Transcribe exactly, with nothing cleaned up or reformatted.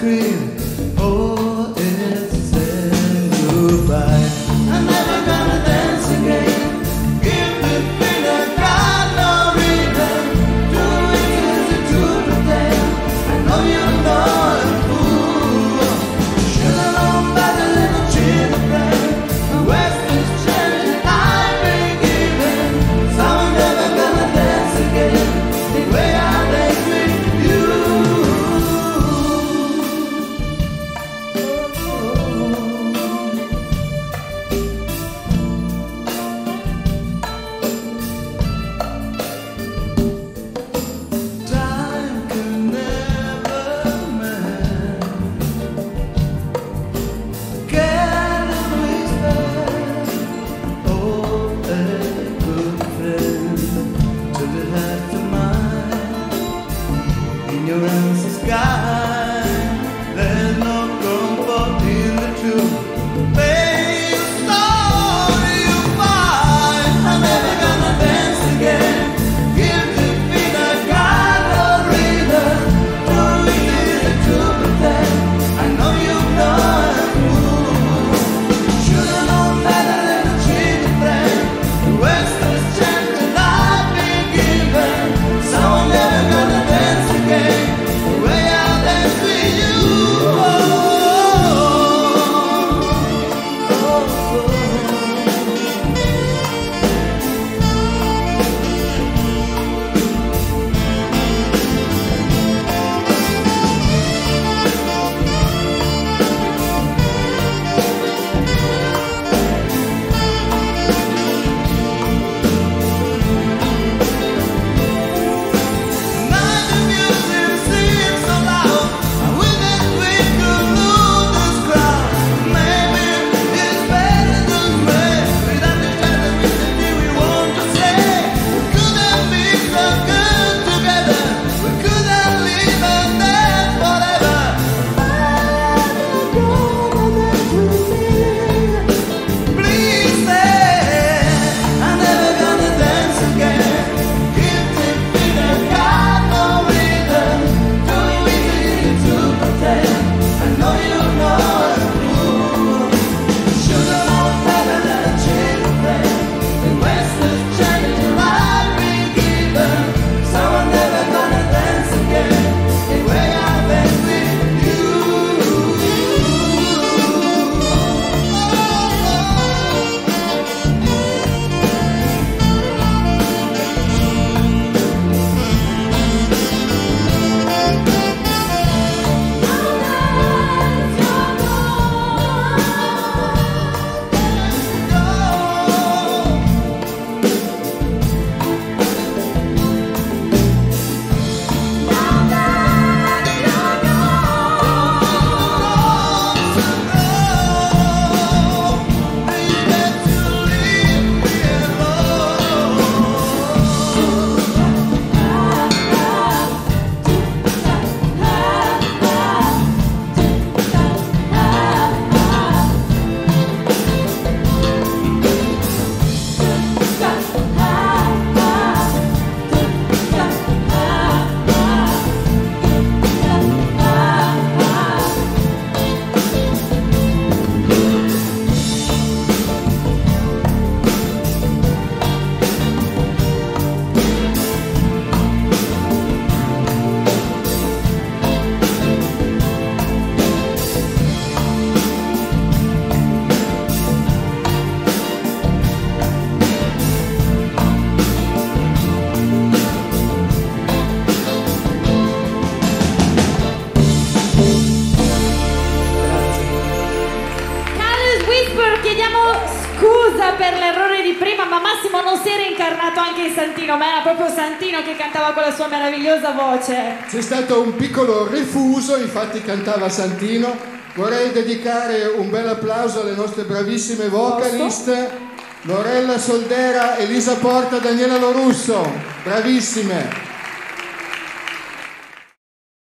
scream, oh, it's saying goodbye. I'm never gonna dance again. Give the feeling, got no reason. Too easy to pretend. I know you know I'm a fool. Should've known better than a children. The West is changing, I've been given. So I'm never gonna dance again the way I dance with you. Time can never mend. Can we spend all a good friend till it has to mind in your answer sky? There's no comfort in the truth. Babe, sorry you find I'm never gonna dance again. Give the feet a kind of reason. Too easy to pretend. I know you know I'm a fool. Should've known better than a cheating friend. The West is changing, I've been given. So I'm never gonna dance again the way I dance with you. Oh, oh, oh, oh. Night the music seems so loud. I wish that we could lose this crowd. Maybe it's better this way. Without the time that we said we want to say. We could have been so good together. We could have lived and dance forever. Please say I'm never gonna dance again. Give the feet a got no reason. Too easy to pretend. I know you know I'm a fool. Should've known better than a children. The West is changing, I've been given. So I'm never gonna dance again the way I dance with you. Careless Whisper, chiediamo scusa per l'errore di prima, ma Massimo non si era incarnato anche in Santino, ma era proprio Santino che cantava con la sua meravigliosa voce. C'è stato un piccolo refuso, infatti cantava Santino. Vorrei dedicare un bel applauso alle nostre bravissime vocalist, Lorella Soldera, Elisa Porta, Daniela Lorusso, bravissime.